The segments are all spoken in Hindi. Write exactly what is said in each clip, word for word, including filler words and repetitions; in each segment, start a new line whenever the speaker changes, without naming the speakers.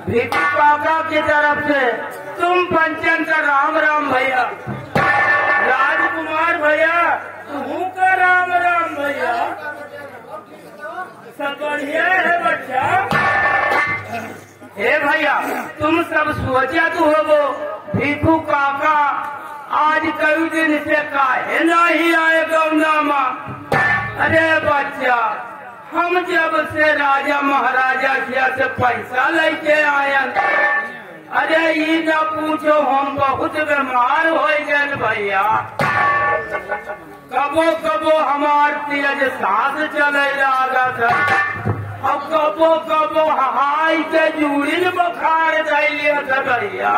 भिखू काका की तरफ से तुम पंचन का राम राम भैया। राजकुमार भैया तू का राम राम भैया। सब बढ़िया है बच्चा। हे भैया तुम सब सोचा तो हो भिखू काका आज कई दिन से काहे नहीं आए गौनामा। अरे बच्चा हम जब से राजा महाराजा किया से पैसा लेके आए, अरे ये न पूछो हम बहुत बीमार हो गए भैया। कबो कबो हमार तेज सांस चले लगा था और कबो कबो हाई के जूड़ी बुखार दिया था भैया।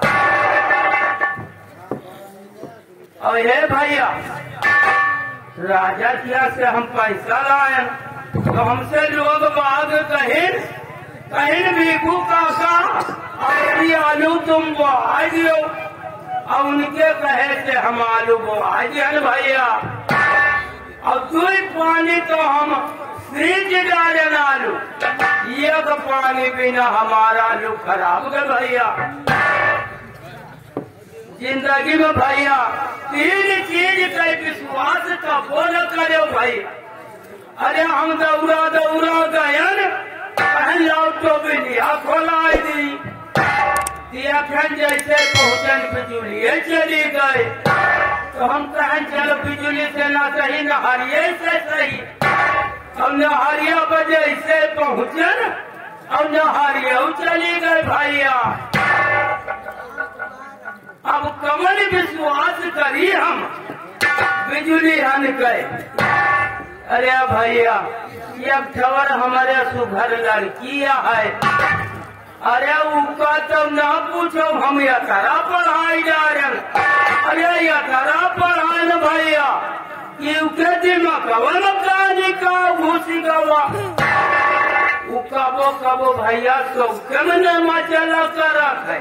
और हे भैया राजा किया से हम पैसा लाए तो हमसे लोग बाग कहीं कहीं भिखू काका और आलू तुम बुआ दियो और उनके कहे से हम आलू बुआ दिया भैया। और तू पानी तो हम फ्रिज डाले आलू, ये तो पानी बिना हमारा आलू खराब कर भैया। जिंदगी में भैया तीन चीज का विश्वास का बोल करे भाई। अरे हम दौड़ा दौड़ा गए पहला तो बिलिया खोलाई दी दिया फिर जैसे पहुंचन बिजुली चली गए तो हम कहें चलो बिजुली से ना सही नहरिये से सही। और नहरिया बजे से पहुंचन और नहरिया चली गए भैया। अब कमल विश्वास करी हम बिजुली हन गए। अरे भैया ये खबर हमारे सुघर लड़किया है। अरे उनका तो ना पूछो हम यथरा पढ़ाई जा रहे। अरे यथरा पढ़ाई न भैया क्योंकि दिमाग कहानी का घूसी गवा वो कबो कबो भैया तो कम न मचला करा है।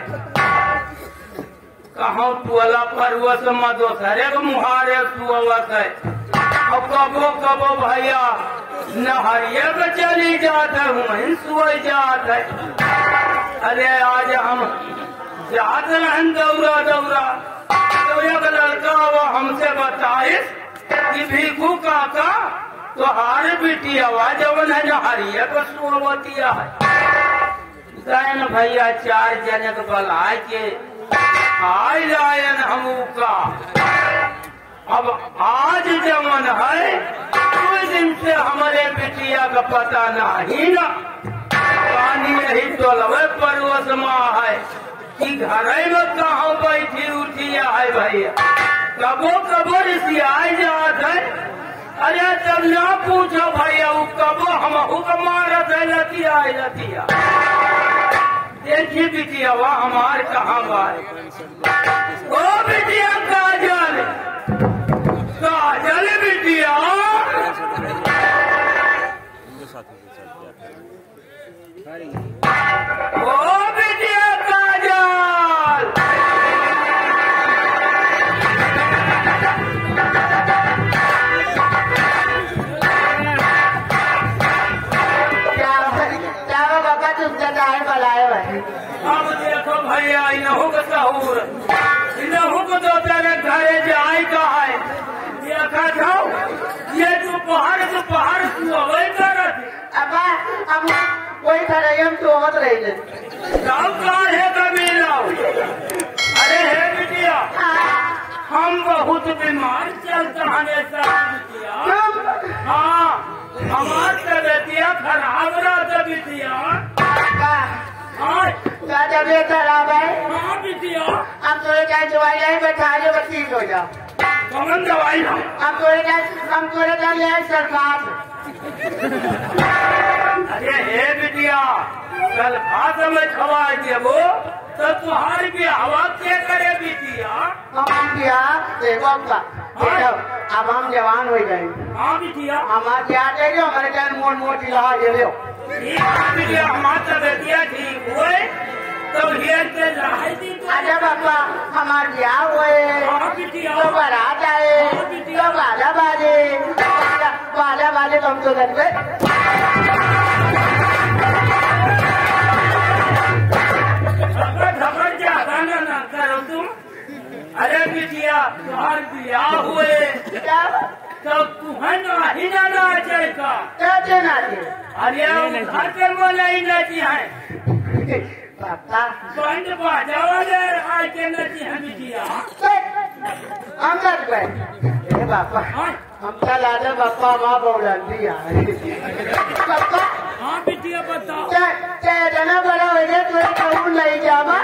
कहा टोला परवस दोसरे को मुहारे सुअवत है और कबो कबो भैया नहरिये पे चली जात है वहीं सोई जात है। अरे आज हम जात रहन दौरा दौरा तो एक लड़का वो हमसे बताए कि भिखू काका तो हार बेटी आवाज जवन है नहरिये पे सुअवतिया है। गए भैया चार जनक बलाए के आई लायन हम का। अब आज जमन है कोई दिन से हमारे बिटिया का पता नहीं ना पानी यही तो लवे परवस माँ है कि घर में कहाँ बैठी उठिया है भैया। कबो कबो रिसियाई जात है। अरे तब ना पूछो भैया वो कबो हम हुक्म मारत है लतिया लतिया। देखिए बिटिया वह हमारे कहाँ बार ओ बिटिया काजल काजल बिटिया ओ बिटिया काजल
क्या बाबा तुमसे दाल बलाए भाई।
अब देखो भैया इनहू का सहूर इनहू को दो तेरे घरे जाए का है देखा जाओ ये जो पहाड़ जो पहाड़ सुअवै करत
अब हम कोई तरह हम तो होत रही थे।
गाँव कहाँ है कबीला। अरे है बिटिया हम बहुत बीमार चलता है बिटिया। हाँ हमार तबियतिया खराब रहा बिटिया। हाँ
तबियत खराब है।
हाँ बिटिया
हम थोड़े टाइम दवाई लाई बैठा लो बस ठीक हो जाओ।
कौन दवाई लो
हम थोड़े टाइम हम थोड़े टाइम ले सरकार।
अरे हे बिटिया कल भात में खवा देवो तो तुम्हारी भी हवा क्या करे बिटिया।
हम बिया देखो आपका देखो अब हम जवान हो जाएंगे।
हाँ बिटिया
हमारे यहाँ दे दो हमारे टाइम मोट मोटी लगा दे दो।
ठीक है बिटिया हमारा बेटिया ठीक हुए तब हेर के रहाई दी।
अच्छा बाबा हमारे ब्याह हुए
हाँ बिटिया
तो बारात आए तो बाजा बाजे बाजा बाजे तो हम तो लग गए।
तुम्हार बियाह हुए
क्या
तब तुम्हें नाही ना नाचे का
कैसे नाचे
अरे घर के बोले ही नची है
पापा
बंद बाजा वाले आज के नची है बिटिया
हम कर गए ए बापा हम क्या लादे बापा माँ बोलती है पापा
हाँ बिटिया बताओ
चाहे चाहे जना बड़ा हो जाए तो कहूँ नहीं जावा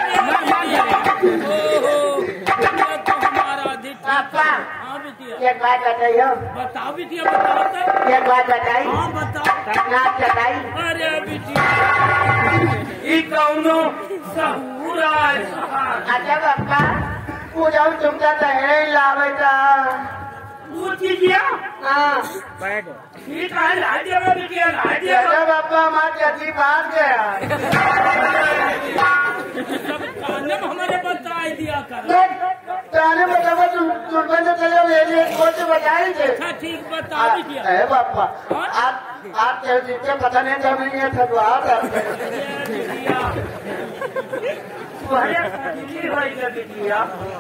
पापा
हाँ बिटिया
एक बात बताइयो
बताओ बिटिया बताओ तो
एक बात बताई
हाँ बताओ
नाच बताई
अरे बिटिया ये कौनो सहूरा
अच्छा पापा पूजा तुमका तहरे लावे था
वो चीजिया
हाँ
ठीक है राज्य में बिटिया राज्य
जैसा बापा हमारे जल्दी भाग गया
कानम हमारे बताए दिया कर
ताने बताओ तुम तुम तो चलो मेरे कुछ बताई थे
अच्छा ठीक बता बिटिया
ए बापा आप आप जिससे पता नहीं था मैं ये थकवा था
बिटिया तुम्हारे दिल्ली होएगा बिटिया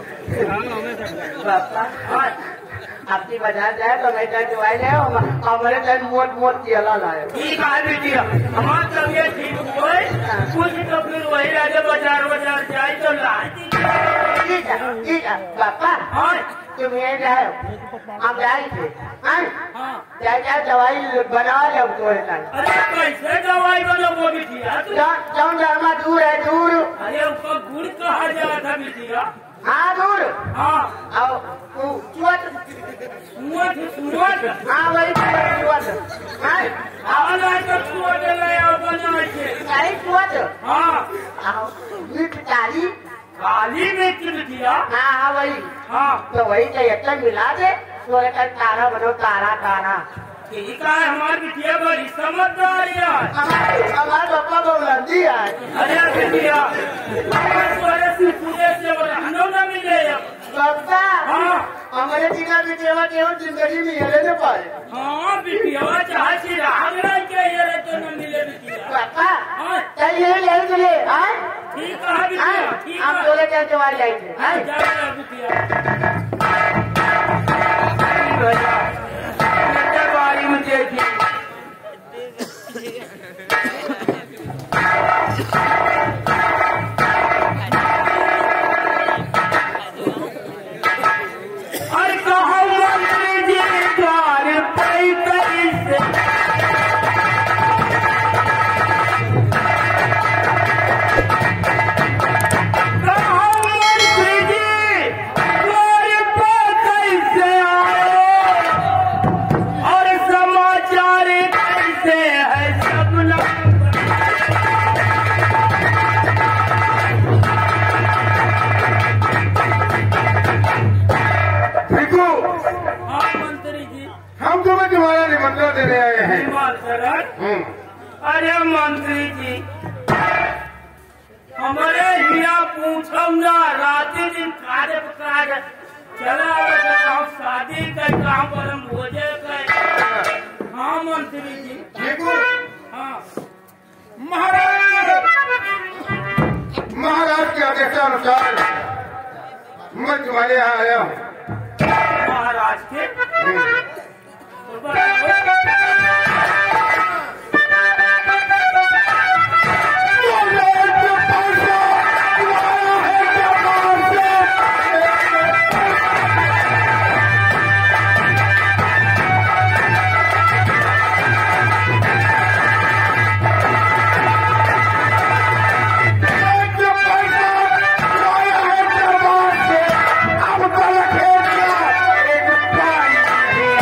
बापा आपकी बाजार जाए तो मैं कहीं दवाई ले हमारे कहीं मोट मोट केला लाए
ठीक है बिटिया हमारा तबियत ठीक हुए कुछ तो फिर वही राजा बाजार बाजार जाए तो ला
ठीक है ठीक है पापा
हाँ
तुम ये जाए हम जाए थे हाँ
हाँ
क्या क्या दवाई बना ले हमको
अरे कैसे दवाई बनो वो बिटिया
जाऊँ जाऊँ दूर है दूर
अरे उसका गुड़ कहा जाता बिटिया
हाँ दूर
हाँ
आओ चुवत
सुवत सुवत
हाँ वही चुवत हाँ
आवाज आए तो सुवत ले आओ बना के
आई चुवत
हाँ
आओ मिर्च डाली
काली मिर्च बिटिया
हाँ हाँ वही
हाँ
तो वही चाहिए तक मिला दे तो का तारा बनो तारा तारा
ठीक है हमारी बिटिया बड़ी समझदारी है
हमारे हमारे पापा बोलती है
अरे बिटिया हमारे पूरे से रहनो न मिले
पापा
हाँ
हमारे जीना की सेवा केवल जिंदगी में ये न पाए
हाँ बिटिया चाहे चिराग नहीं चाहिए तो न मिले बिटिया
पापा
हाँ
चलिए ले चलिए हाँ
ठीक है बिटिया ठीक
हम
है
बोले क्या जवाब जाएंगे हाँ
जा बिटिया बारी मुझे थी अरे कहा मंत्री जी द्वार पैसे कहा मंत्री जी द्वार पैसे आए और समाचार कैसे है सब लोग
देखो
हाँ मंत्री जी
हम तुम्हें तुम्हारा निमंत्रण देने आए हैं
हिमाचल
हम्म,
अरे मंत्री जी हमारे हिया पूछो ना रात दिन कार्य कार्य चला गाँव शादी का काम पर हम भोजे गए हाँ मंत्री जी
देखो
हाँ
महाराज महाराज के आदेशानुसार मैं तुम्हारे यहाँ आया हूँ
महाराज के
हम्म,
तो
अब तक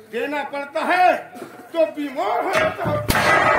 देना पड़ता है तो बीमार हो जाता है।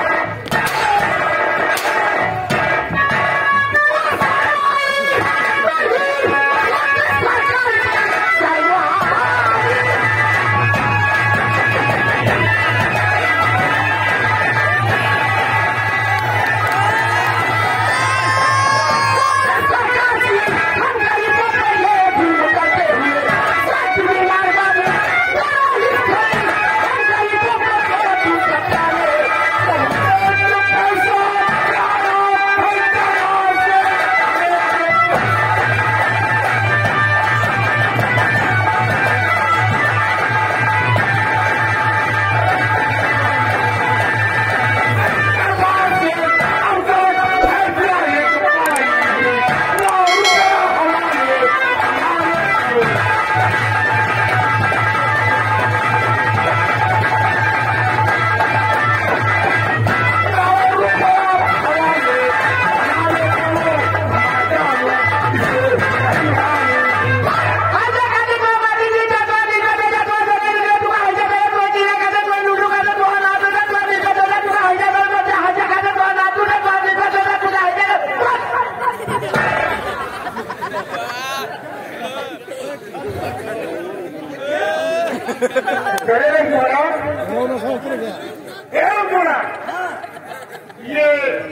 ये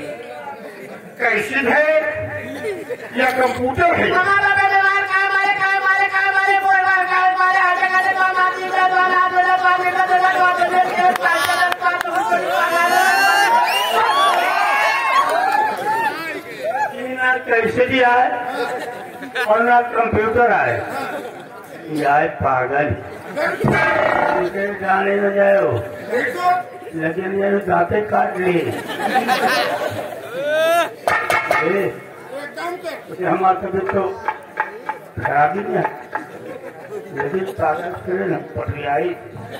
कैसे है या कंप्यूटर है?
कैसे दिया है और ना कंप्यूटर आए, यह है पागल। जाने न जाओ लेकिन ये दांते काट लिए हमारे तबियत तो खराब ही नहीं है, लेकिन पागल करे न पटियाई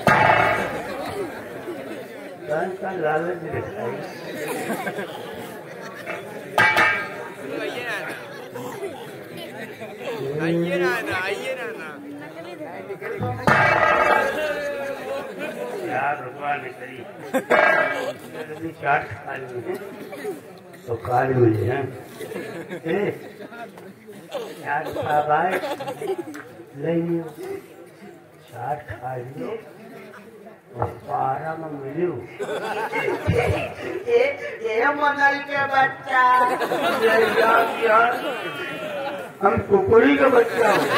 का लालच दिखाई।
आइए ना आइए ना
यार रुपया निकली चाट खा ली तो काल मिले हैं यार भाई नहीं चाट खा लियो पारा में मिलो
ये मनल के बच्चा
यार हम कुकुरी का बच्चा हो।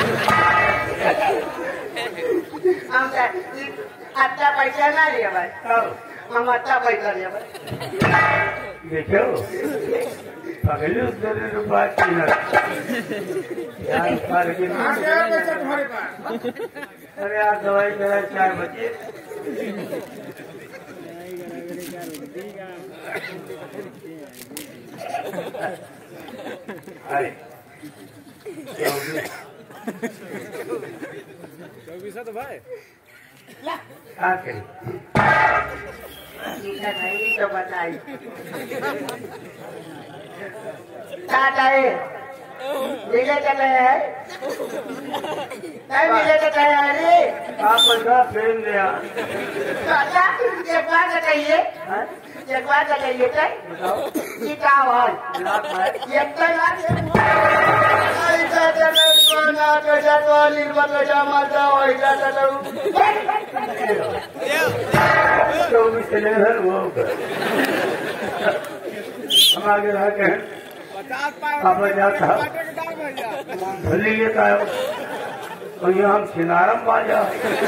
अच्छा पैसा ना लिया भाई, हम अच्छा पैसा लिया भाई।
देखो पगली उसने रुपया तीन यार
तुम्हारे पास
अरे यार दवाई करा चार बजे अरे
चौबीसा तो भाई
क्या करें
नहीं तो बताई क्या है मिले चले हैं नहीं मिले तो कहे अरे
आप पैसा फेंक दिया
चाचा एक बार तो कहिए एक बार तो कहिए कि क्या हुआ एक तो
चौबीस चले घर वो हम आगे रह के आप जाता भले ये का और यहाँ हम सिनारम पा जाओ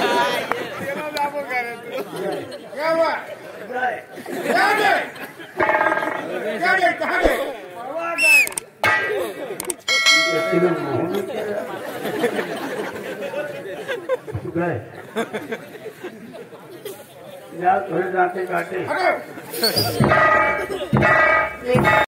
क्या हुआ? क्या गए? क्या गए? कहाँ गए?
गए या थोड़े दांते काटे